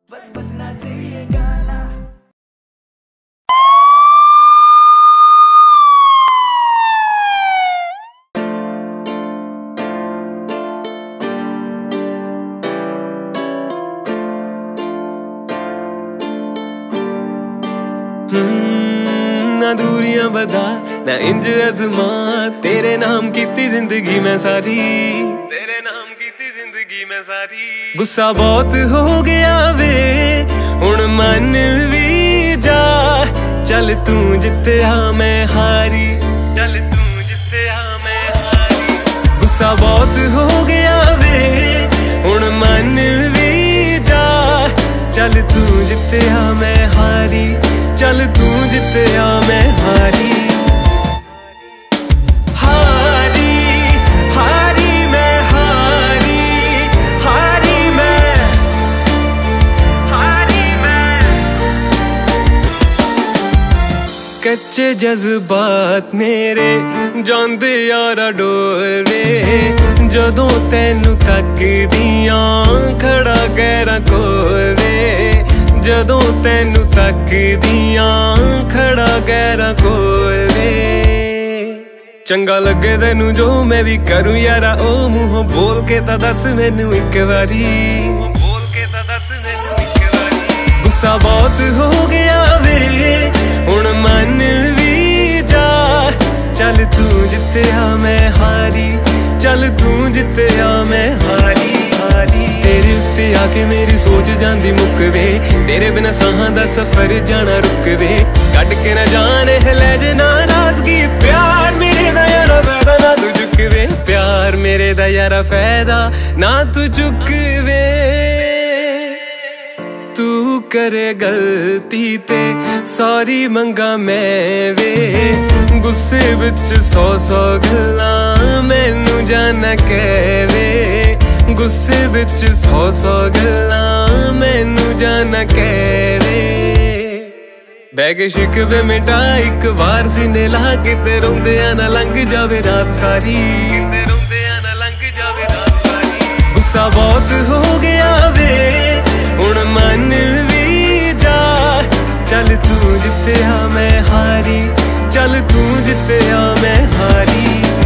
बस बजना चाहिए गाना। ना दूरियां बदा ना इंज अजमा, तेरे नाम कीती जिंदगी मैं सारी, तेरे नाम कीती जिंदगी मैं सारी। गुस्सा बहुत हो गया वे हुण मन भी जा, चल तू जित्या मैं हारी, चल तू जित्या मैं हारी। गुस्सा बहुत हो गया वे हुण मन भी जा, चल तू जित्या मैं हारी, चल तू जित्या मैं हारी। हारी हारी मैं हारी, हारी मैं, हारी मैं। कच्चे जज्बात मेरे जांदे यारा डोलवे, जदों तैनू तकदियां खड़ा गैरा कोलवे, जदों तैनू तकदियां खड़ा गैरा कोलवे। चंगा लगे तैनू जो मैं भी करूं यारा, ओ मुंहों बोल के ता दस मैनू एक बारी, बोल के ता दस मैनू एक बारी। गुस्सा बहुत हो गया वे हुण मन भी जा, चल तू जित्या मैं हारी, चल तू जित्या मैं हारी, हारी। तेरे उत्ते आके मेरी सोच जांदी मुक वे, तेरे बिना साहां दा सफर जाना रुक वे। कट के ना जाने ले जे नाराजगी, प्यार मेरे दा यारा फायदा ना तू चुकवे, प्यार मेरे दा यारा फायदा ना तू चुकवे। तू करे गलती ते सॉरी मंगा मैं वे, गुस्से विच 100 गल्लां मैनू जाना कहवे, गुस्से विच 100 गल्लां मैनू जाना कहवे। बह के शिकवे मिटा एक बार सीने ला के, ते रोंदियां ना लंघ जावे रात सारी, ते रोंदियां ना लंघ जावे रात सारी। गुस्सा बहुत हो गया वे हुण मन भी जा, चल तू जित्या मैं हारी, चल तू जित्या मैं हारी।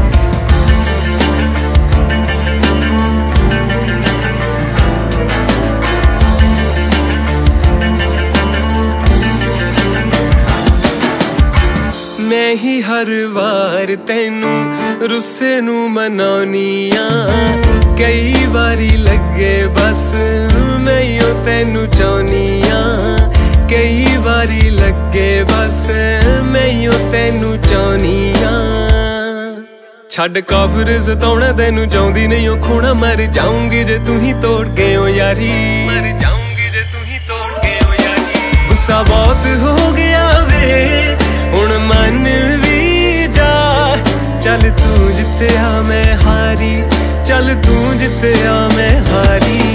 मैं ही हर वार तैनू रुस्से नू मनाउनिया, कई बारी लगे बस मैं यो तैनू चाहनिया, कई बारी लगे बस मैं यो तैनू चाहनिया। छड़ काफिर सताउणा तैनू चाहुंदी नहीं ओ खोना, मर जाऊंगी जे तू ही तोड़ गए हो यारी, मर जाऊंगी जे तू ही तोड़ गए हो यारी। गुस्सा बहुत हो गया वे हुण मन भी जा, चल तू जित्या मैं हारी, चल तू जित्या मैं हारी।